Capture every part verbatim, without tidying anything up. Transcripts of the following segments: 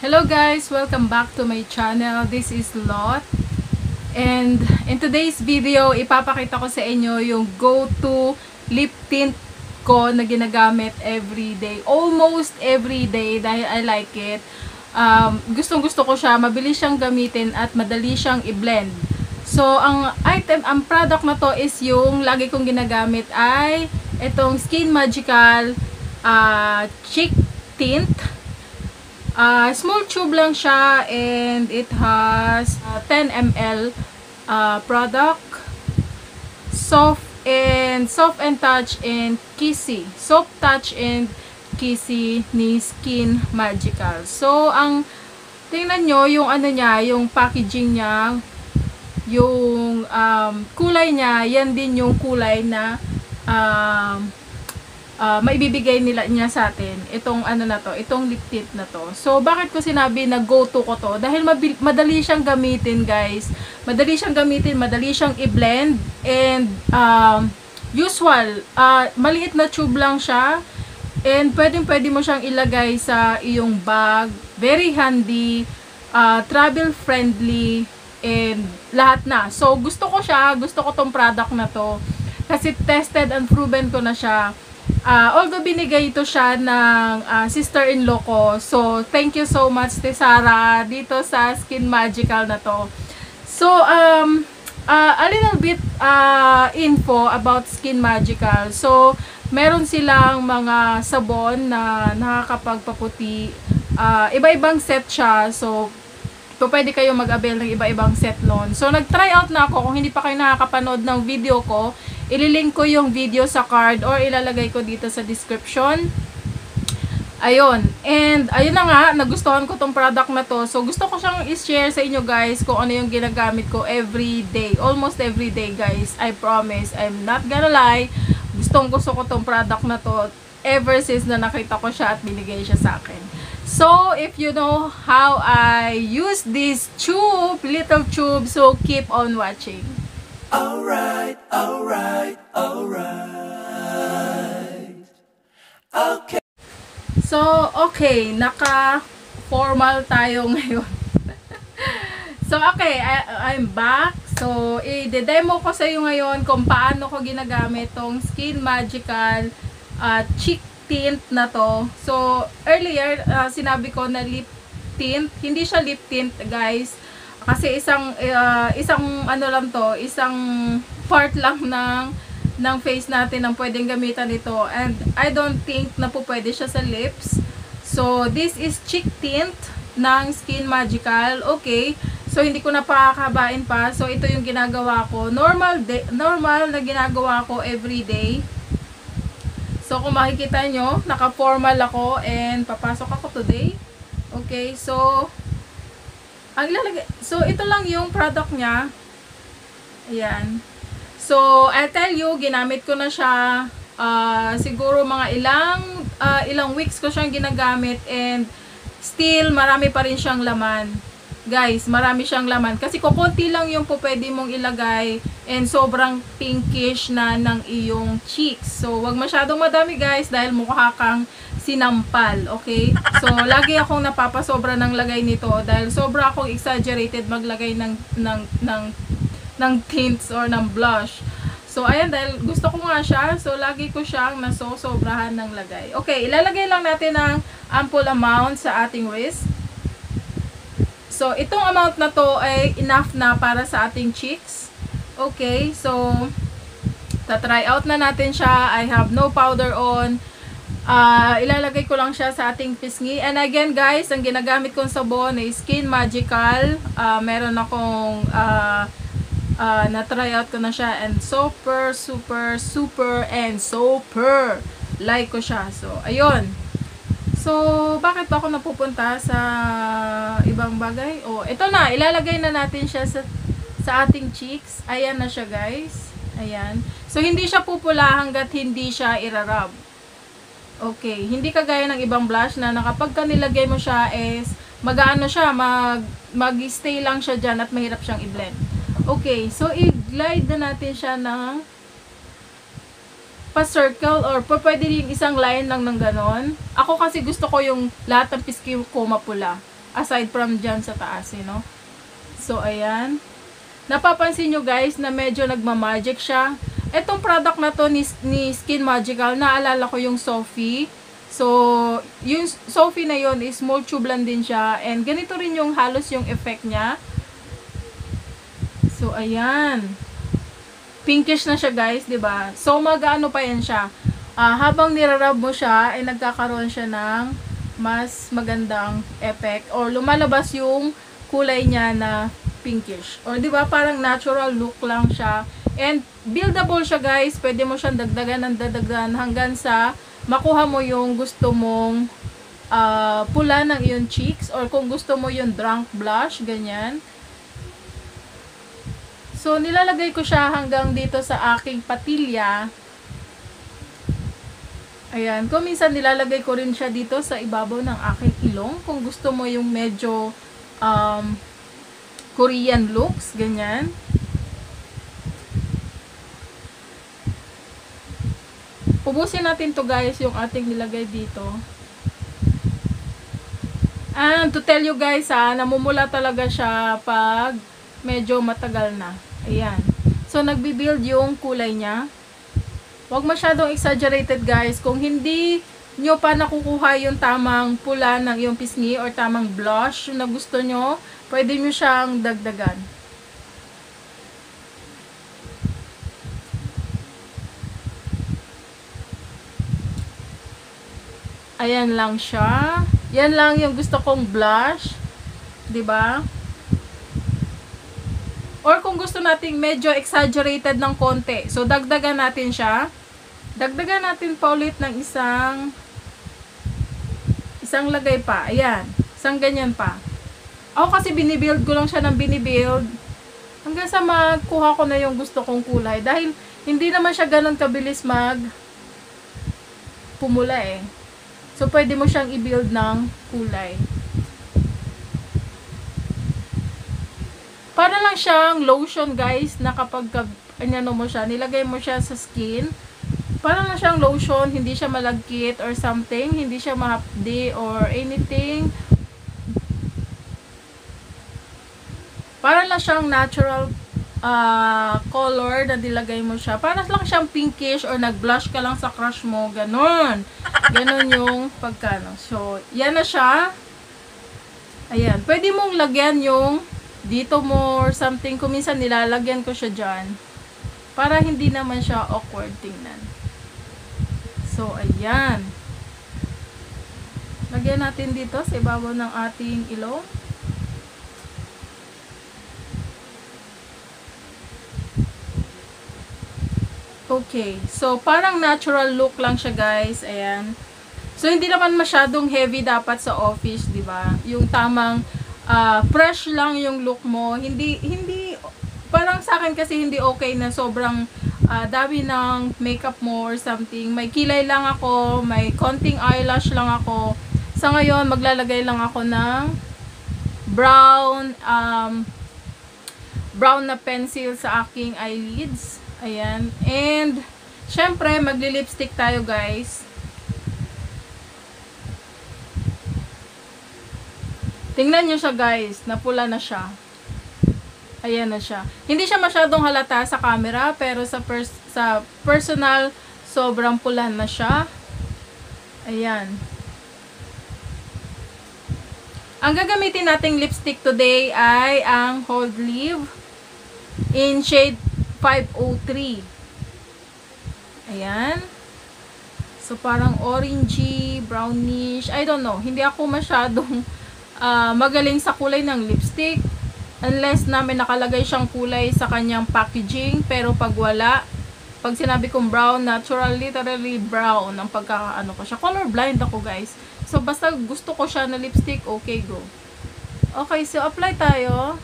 Hello guys, welcome back to my channel. This is Lot. And in today's video, ipapakita ko sa inyo yung go-to lip tint ko na ginagamit every day. Almost every day dahil I like it. Um, gustong gusto ko siya, mabilis siyang gamitin at madali siyang i-blend. So, ang item, ang product na to is yung lagi kong ginagamit ay itong Skin Magical uh, Cheek Tint. Uh, small tube lang siya and it has uh, ten milliliters uh, product. Soft and soft and touch and kissy. Soft touch and kissy ni Skin Magical. So, ang tingnan nyo yung ano niya, yung packaging niya, yung um, kulay niya, yan din yung kulay na um, Uh, maibibigay nila niya sa atin itong ano na to, itong lip tint na to. So, bakit ko sinabi na go-to ko to? Dahil madali siyang gamitin, guys. Madali siyang gamitin, madali siyang i-blend. And, um, usual, uh, maliit na tube lang siya. And, pwedeng-pwede mo siyang ilagay sa iyong bag. Very handy, uh, travel-friendly, and lahat na. So, gusto ko siya, gusto ko tong product na to. Kasi tested and proven ko na siya. Uh, although binigay ito siya ng uh, sister-in-law ko. So, thank you so much, Te Sara, dito sa Skin Magical na to. So, um, uh, a little bit uh, info about Skin Magical. So, meron silang mga sabon na nakakapagpaputi. Uh, iba-ibang set siya. So, so, pwede kayo mag-avail ng iba-ibang set nun. So, nag-try out na ako. Kung hindi pa kayo nakakapanood ng video ko, ililink ko yung video sa card or ilalagay ko dito sa description. Ayun. And, ayun na nga, nagustuhan ko tong product na to. So, gusto ko siyang i-share sa inyo guys kung ano yung ginagamit ko every day. Almost every day guys. I promise. I'm not gonna lie. Gustong gusto ko tong product na to ever since na nakita ko siya at binigay siya sa akin. So, if you know how I use this tube, little tube, so keep on watching. Alright, alright, alright. Okay. So, okay, naka-formal tayo ngayon. So, okay, I, I'm back. So, i-demo ko sa iyo ngayon kung paano ko ginagamit tong Skin Magical uh, Cheek Tint na to. So, earlier, uh, sinabi ko na lip tint. Hindi siya lip tint, guys. Kasi isang uh, isang ano lang to, isang part lang ng ng face natin ang pwedeng gamitan ito. And I don't think na po pwede siya sa lips. So this is cheek tint ng Skin Magical. Okay. So hindi ko na pakakabain pa. So ito yung ginagawa ko. Normal day, normal na ginagawa ko every day. So kung makikita nyo, naka-formal ako and papasok ako today. Okay. So ang ilalagay, so ito lang yung product niya. Ayan. So, I'll tell you, ginamit ko na siya uh, siguro mga ilang uh, ilang weeks ko siyang ginagamit and still marami pa rin siyang laman. Guys, marami siyang laman. Kasi kukunti lang yung po pwede mong ilagay and sobrang pinkish na ng iyong cheeks. So, wag masyadong madami guys dahil mukha kang sinampal, okay? So, lagi akong napapasobra ng lagay nito dahil sobra akong exaggerated maglagay ng, ng, ng, ng tints or ng blush. So, ayan, dahil gusto ko nga siya, so lagi ko siyang nasosobrahan ng lagay. Okay, ilalagay lang natin ng ample amount sa ating wrist. So, itong amount na to ay enough na para sa ating cheeks. Okay, so, ta-try out na natin siya. I have no powder on. Uh, ilalagay ko lang siya sa ating pisngi. And again guys, ang ginagamit kong sabon ay Skin Magical. Uh, meron akong uh, uh, na-try out ko na siya and super, super, super and super like ko siya. So, ayun. So, bakit ba ako napupunta sa ibang bagay? Oh, ito na. Ilalagay na natin siya sa, sa ating cheeks. Ayan na siya guys. Ayan. So, hindi siya pupula hanggat hindi siya irarab. Okay, hindi kagaya ng ibang blush na nakapag ka nilagay mo siya is mag-ano siya, mag mag-stay lang siya dyan at mahirap siyang i-blend. Okay, so i-glide na natin siya ng pa-circle or pa pwede rin isang line lang ng ganon. Ako kasi gusto ko yung lahat ng piski ko mapula. aside from dyan sa taas, you know. So, ayan. Napapansin nyo guys na medyo nagmamagic siya. Etong product na to ni, ni Skin Magical, naalala ko yung Sophie. So, yung Sophie na yon is small tube lang din siya. And ganito rin yung halos yung effect niya. So, ayan. Pinkish na siya guys, 'di ba? So, mag-ano pa yan siya. Uh, habang nirarab mo siya, ay nagkakaroon siya ng mas magandang effect. Or lumalabas yung kulay niya na pinkish. Or 'di ba parang natural look lang siya. And buildable siya guys. Pwede mo siyang dagdagan ng dagdagan hanggang sa makuha mo yung gusto mong uh, pula ng iyong cheeks. Or kung gusto mo yung drunk blush, ganyan. So, nilalagay ko siya hanggang dito sa aking patilya. Ayan. Kung minsan nilalagay ko rin siya dito sa ibabaw ng aking ilong. Kung gusto mo yung medyo um, Korean looks, ganyan. Ubusin natin to guys, yung ating nilagay dito. And to tell you guys ha, namumula talaga siya pag medyo matagal na. Ayan. So, nagbi-build yung kulay niya. Huwag masyadong exaggerated guys. Kung hindi nyo pa nakukuha yung tamang pula ng iyong pisngi or tamang blush na gusto nyo, pwede nyo siyang dagdagan. Ayan lang siya. Yan lang yung gusto kong blush. 'Di ba? Or kung gusto nating medyo exaggerated ng konti, so dagdagan natin siya. Dagdagan natin pa ulit ng isang isang lagay pa. Ayan. Isang ganyan pa. Ako kasi binibuild ko lang siya ng binibuild hanggang sa magkuha ko na yung gusto kong kulay. Dahil hindi naman siya ganun kabilis mag pumula eh. So, pwede mo siyang i-build ng kulay. Para lang siyang lotion guys, na kapag ano mo siya, nilagay mo siya sa skin, para lang siyang lotion, hindi siya malagkit or something, hindi siya mahapdi or anything. Para lang siyang natural uh, color na nilagay mo siya. Para lang siyang pinkish or nag-blush ka lang sa crush mo, ganun. Ganun yung pagkano. So, yan na siya. Ayan. Pwede mong lagyan yung dito mo or something. Kung minsan nilalagyan ko siya dyan. Para hindi naman siya awkward tingnan. So, ayan. Lagyan natin dito sa ibabaw ng ating ilong. Okay. So, parang natural look lang siya guys. Ayan. So, hindi naman masyadong heavy dapat sa office, di ba? Yung tamang Uh, fresh lang yung look mo. Hindi, hindi, parang sa akin kasi hindi okay na sobrang uh, dami ng makeup mo or something. May kilay lang ako, may konting eyelash lang ako. Sa ngayon, maglalagay lang ako ng brown, um, brown na pencil sa aking eyelids. Ayan. And, syempre, magli-lipstick tayo guys. Tingnan nyo siya guys, napula na siya. Ayan na siya. Hindi siya masyadong halata sa camera, pero sa, pers sa personal, sobrang pula na siya. Ayan. Ang gagamitin nating lipstick today ay ang Hold Live in shade five oh three. Ayan. So, parang orangey, brownish. I don't know. Hindi ako masyadong Uh, magaling sa kulay ng lipstick unless na may nakalagay siyang kulay sa kanyang packaging, pero pag wala, pag sinabi kong brown, natural, literally brown ang pagkakaano ko siya. Color blind ako guys, so basta gusto ko siya na lipstick, okay, go. Okay, so apply tayo.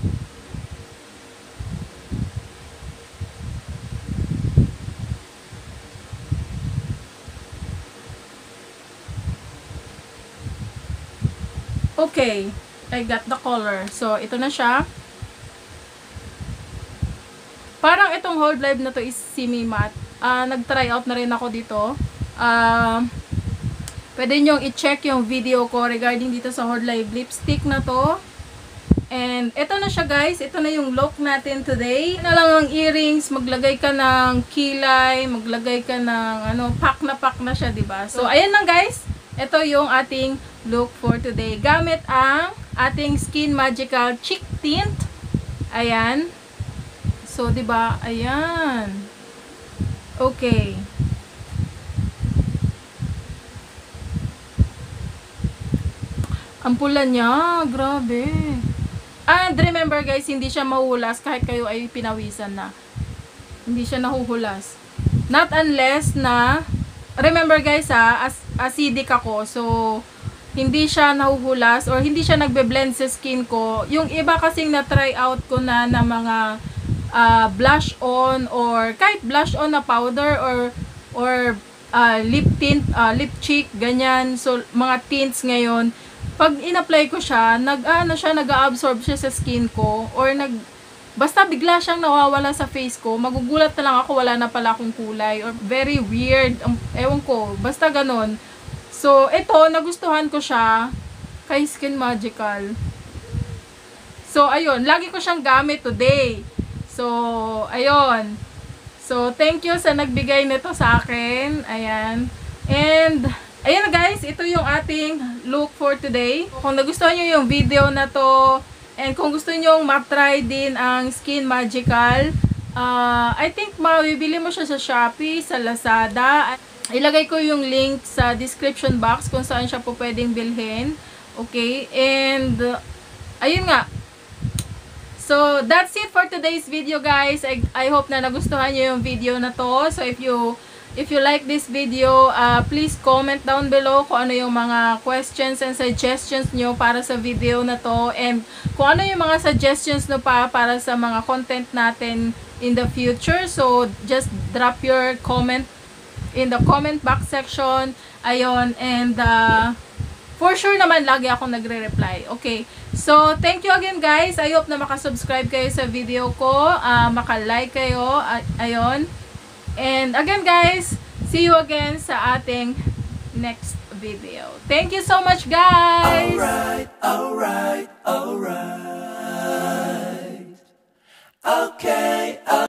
Okay, I got the color. So, ito na siya. Parang itong Hold Live na to is semi-matte. Uh, nag-try out na rin ako dito. Uh, pwede nyong i-check yung video ko regarding dito sa Horde Live lipstick na to. And ito na siya guys, ito na yung look natin today. Na lang ang earrings, maglagay ka ng kilay, maglagay ka ng ano, pack na pack na siya, diba? So ayan lang guys, ito yung ating look for today. Gamit ang ating Skin Magical Cheek Tint. Ayan. So diba, ayan. Okay. Ang pula niya, grabe. And remember guys, hindi siya mahuhulas kahit kayo ay pinawisan na. Hindi siya nahuhulas. Not unless na, remember guys ha, as, acidic ako. So, hindi siya nahuhulas or hindi siya nagbe-blend sa skin ko. Yung iba kasing na-try out ko na na mga uh, blush on or kahit blush on na powder or or uh, lip tint, uh, lip cheek, ganyan. So, mga tints ngayon, pag in-apply ko siya, nag ano siya, nag-absorb siya sa skin ko or nag basta bigla siyang nawawala sa face ko, magugulat na lang ako, wala na pala akong kulay or very weird, um, ewan ko, basta ganon. So, ito, nagustuhan ko siya kay Skin Magical. So, ayun, lagi ko siyang gamit today. So, ayun. So, thank you sa nagbigay nito sa akin. Ayan. And ayan guys, ito yung ating look for today. Kung nagustuhan nyo yung video na to, and kung gusto nyo matry din ang Skin Magical, uh, I think mabibili mo siya sa Shopee, sa Lazada. Ilagay ko yung link sa description box kung saan siya po pwedeng bilhin. Okay, and uh, ayun nga. So, that's it for today's video guys. I, I hope na nagustuhan nyo yung video na to. So, if you If you like this video, uh, please comment down below kung ano yung mga questions and suggestions nyo para sa video na to. And kung ano yung mga suggestions nyo pa para sa mga content natin in the future. So, just drop your comment in the comment box section. Ayun. And uh, for sure naman, lagi ako nagre-reply. Okay. So, thank you again guys. I hope na makasubscribe kayo sa video ko. Uh, maka-like kayo. Uh, ayun. And again guys, see you again sa ating next video. Thank you so much guys! Alright, alright, alright. Okay.